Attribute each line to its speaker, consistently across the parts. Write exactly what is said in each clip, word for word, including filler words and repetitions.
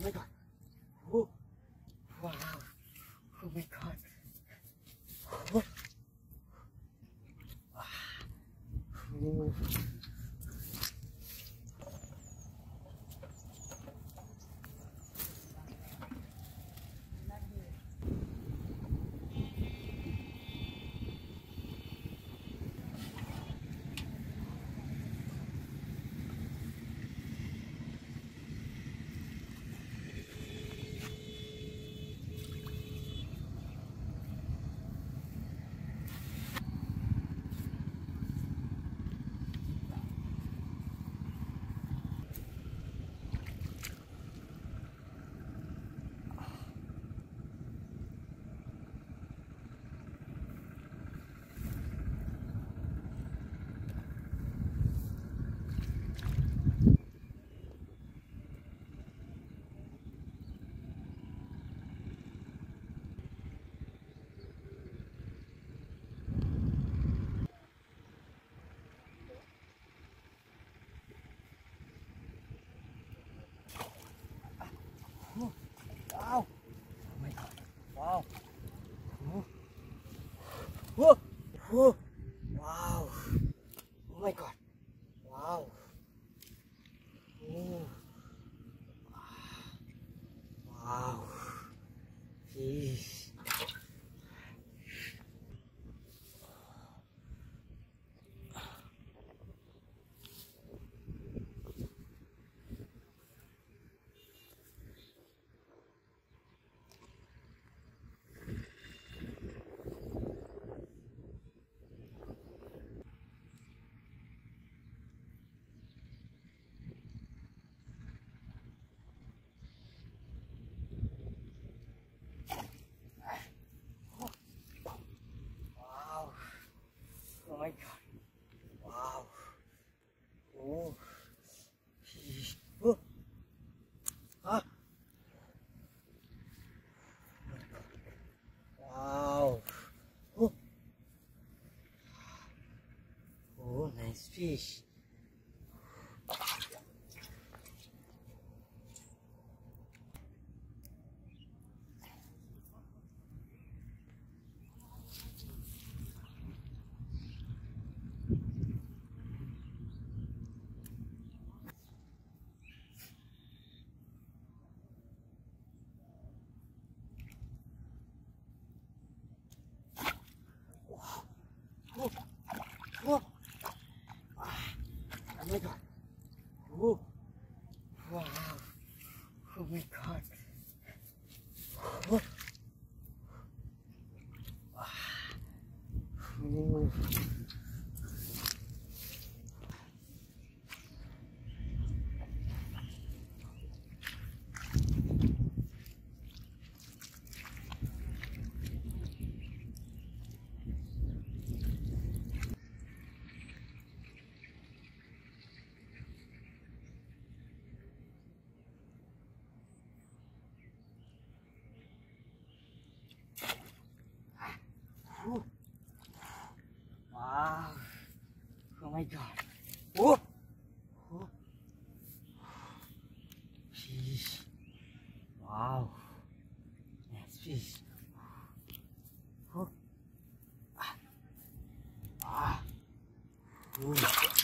Speaker 1: my god. Oh, wow. Oh my god. Oh. Oh. Wow! Oh my god! Wow! Oh! Whoa! Whoa! Wow! Oh my god! Wow! Oh! Wow! Jeez! Oh my god! Wow! Oh! Jeez! Oh! Ah! Wow! Oh! Oh, nice fish! Oh, oh, ah, oh my god. Oh, wow. Oh my god. Oh, ah, oh. Oh. Wow. Oh my god. Oh. Oh. Jeez. Wow. Nice fish. Oh. Ah. Ah. Oh.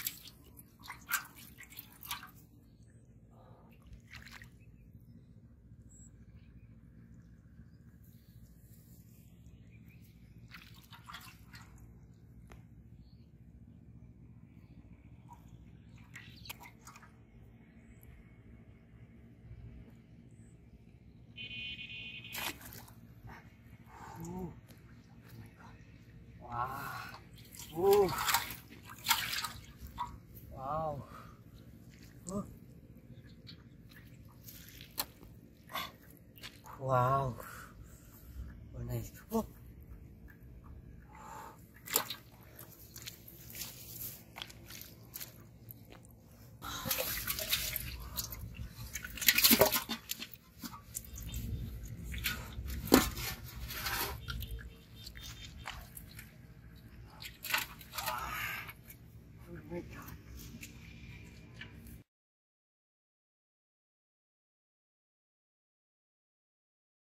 Speaker 1: Oh my god. Wow. Oh. Wow. Oh. Wow. Oh, nice. Oh.